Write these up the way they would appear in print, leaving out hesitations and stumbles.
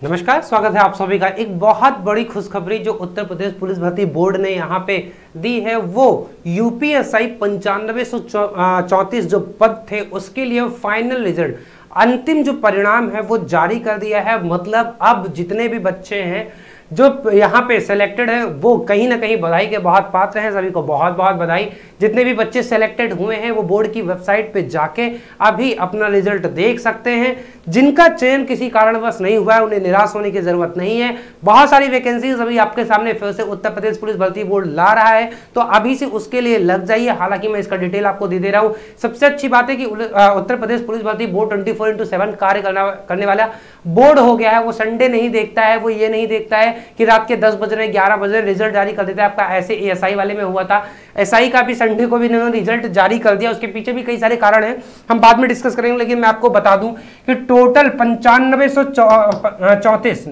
नमस्कार, स्वागत है आप सभी का। एक बहुत बड़ी खुशखबरी जो उत्तर प्रदेश पुलिस भर्ती बोर्ड ने यहाँ पे दी है वो यूपीएसआई 9534 जो पद थे उसके लिए फाइनल रिजल्ट, अंतिम जो परिणाम है वो जारी कर दिया है। मतलब अब जितने भी बच्चे हैं जो यहाँ पे सेलेक्टेड है वो कहीं ना कहीं बधाई के बहुत पात्र हैं। सभी को बहुत बहुत बधाई। जितने भी बच्चे सेलेक्टेड हुए हैं वो बोर्ड की वेबसाइट पे जाके अभी अपना रिजल्ट देख सकते हैं। जिनका चयन किसी कारणवश नहीं हुआ है उन्हें निराश होने की जरूरत नहीं है। बहुत सारी वैकेंसीज अभी आपके सामने फिर से उत्तर प्रदेश पुलिस भर्ती बोर्ड ला रहा है, तो अभी से उसके लिए लग जाइए। हालांकि मैं इसका डिटेल आपको दे रहा हूँ। सबसे अच्छी बात है कि उत्तर प्रदेश पुलिस भर्ती बोर्ड 24/7 कार्य करने वाला बोर्ड हो गया है। वो संडे नहीं देखता है, वो ये नहीं देखता है कि रात के 10 बज रहे 11 बज रहे रिजल्ट जारी कर देता है आपका। ऐसे एएसआई वाले में हुआ था। एसआई का भी संडे को भी इन्होंने रिजल्ट जारी कर दिया। उसके पीछे भी कई सारे कारण हैं, हम बाद में डिस्कस करेंगे। लेकिन मैं आपको बता दूं कि टोटल 9534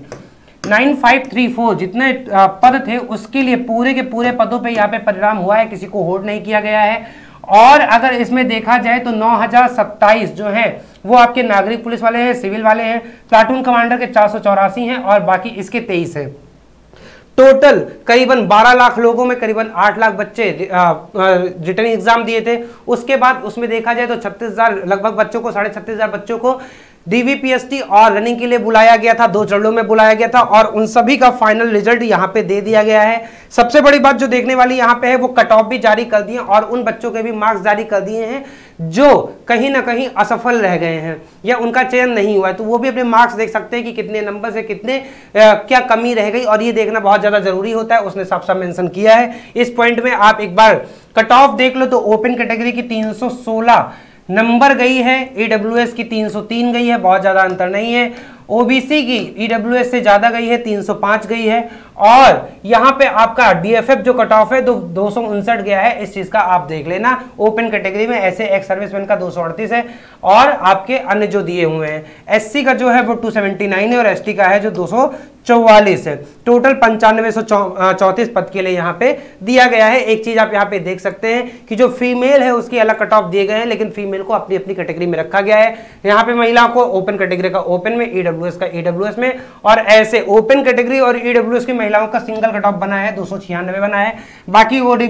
9534 जितने पद थे उसके लिए पूरे के पूरे पदों पे यहाँ पे परिणाम हुआ है। किसी को होल्ड नहीं किया गया है। और अगर इसमें देखा जाए तो 9027 जो है वो आपके नागरिक पुलिस वाले हैं, सिविल वाले हैं, प्लाटून कमांडर के 484 हैं और बाकी इसके 23 हैं। टोटल करीबन 12 लाख लोगों में करीबन 8 लाख बच्चे रिटर्न एग्जाम दिए थे। उसके बाद उसमें देखा जाए तो 36,000 लगभग बच्चों को 36,500 बच्चों को डीवीपीएसटी और रनिंग के लिए बुलाया गया था। 2 चरणों में बुलाया गया था और उन सभी का फाइनल रिजल्ट यहाँ पे दे दिया गया है। सबसे बड़ी बात जो देखने वाली यहाँ पे है वो कट ऑफ भी जारी कर दिए और उन बच्चों के भी मार्क्स जारी कर दिए हैं जो कहीं ना कहीं असफल रह गए हैं या उनका चयन नहीं हुआ है। तो वो भी अपने मार्क्स देख सकते हैं कि कितने नंबर से कितने क्या कमी रह गई, और ये देखना बहुत ज्यादा जरूरी होता है। उसने साफ साफ मेंशन किया है इस पॉइंट में। आप एक बार कट ऑफ देख लो तो ओपन कैटेगरी की 316 नंबर गई है, ईडब्ल्यूएस की 303 गई है, बहुत ज्यादा अंतर नहीं है। ओबीसी की ईडब्ल्यूएस से ज्यादा गई है, 305 गई है। और यहाँ पे आपका डीएफएफ जो कट ऑफ है 259 गया है। इस चीज का आप देख लेना। ओपन कैटेगरी में ऐसे एक्स सर्विसमैन का 238 है और आपके अन्य जो दिए हुए हैं। एससी का जो है वो 279 है और एसटी का है जो 244 है। टोटल 9534 पद के लिए यहाँ पे दिया गया है। एक चीज आप यहाँ पे देख सकते हैं कि जो फीमेल है उसकी अलग कट ऑफ दिए गए हैं, लेकिन फीमेल को अपनी अपनी कैटेगरी में रखा गया है। यहाँ पे महिलाओं को ओपन कैटेगरी का ओपन में, ईडब्ल्यूएस का ईडब्ल्यूएस में, और ऐसे ओपन कैटेगरी और ईडब्ल्यूएस की महिलाओं का सिंगल कट ऑफ बना है, 296 बना है। बाकी वो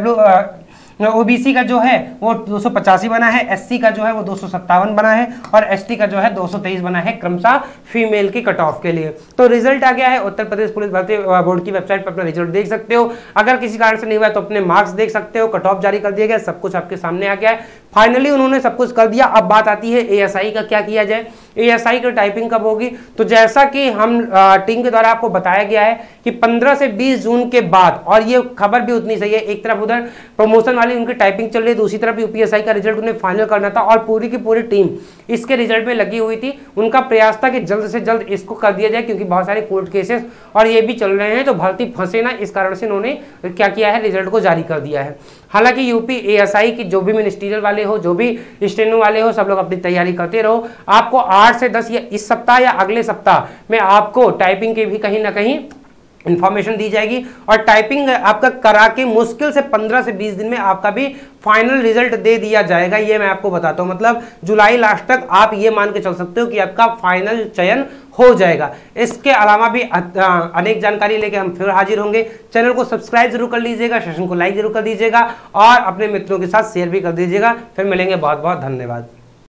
ओबीसी का जो है वो 285 बना है, एससी का जो है वो 257 बना है और एसटी का जो है 223 बना है, क्रमशः फीमेल की कट ऑफ के लिए। तो रिजल्ट आ गया है। उत्तर प्रदेश पुलिस भर्ती बोर्ड की वेबसाइट पर अपना रिजल्ट देख सकते हो। अगर किसी कारण से नहीं हुआ तो अपने मार्क्स देख सकते हो। कट ऑफ जारी कर दिया गया, सब कुछ आपके सामने आ गया है। फाइनली उन्होंने सब कुछ कर दिया। अब बात आती है एएसआई का क्या किया जाए। एएसआई की टाइपिंग कब होगी? तो जैसा कि हम टीम के द्वारा आपको बताया गया है कि 15 से 20 जून के बाद, और ये खबर भी उतनी सही है, एक तरफ उधर प्रमोशन वाली उनकी टाइपिंग चल रही है, दूसरी तरफ यूपीएसआई का रिजल्ट उन्हें फाइनल करना था और पूरी की पूरी टीम इसके रिजल्ट में लगी हुई थी। उनका प्रयास था कि जल्द से जल्द इसको कर दिया जाए, क्योंकि बहुत सारे कोर्ट केसेस और ये भी चल रहे हैं तो भर्ती फंसे ना, इस कारण से उन्होंने क्या किया है, रिजल्ट को जारी कर दिया है। हालांकि यूपी एएसआई की जो भी मिनिस्ट्रियल वाले हो, जो भी स्टेनो वाले हो, सब लोग अपनी तैयारी करते रहो। आपको 8 से 10 या इस सप्ताह या अगले सप्ताह में आपको टाइपिंग के भी कहीं ना कहीं इंफॉर्मेशन दी जाएगी और टाइपिंग आपका करा के मुश्किल से 15 से 20 दिन में आपका भी फाइनल रिजल्ट दे दिया जाएगा। ये मैं आपको बताता हूँ। मतलब जुलाई लास्ट तक आप ये मान के चल सकते हो कि आपका फाइनल चयन हो जाएगा। इसके अलावा भी अनेक जानकारी लेके हम फिर हाजिर होंगे। चैनल को सब्सक्राइब जरूर कर लीजिएगा, सेशन को लाइक जरूर कर दीजिएगा और अपने मित्रों के साथ शेयर भी कर दीजिएगा। फिर मिलेंगे। बहुत बहुत धन्यवाद।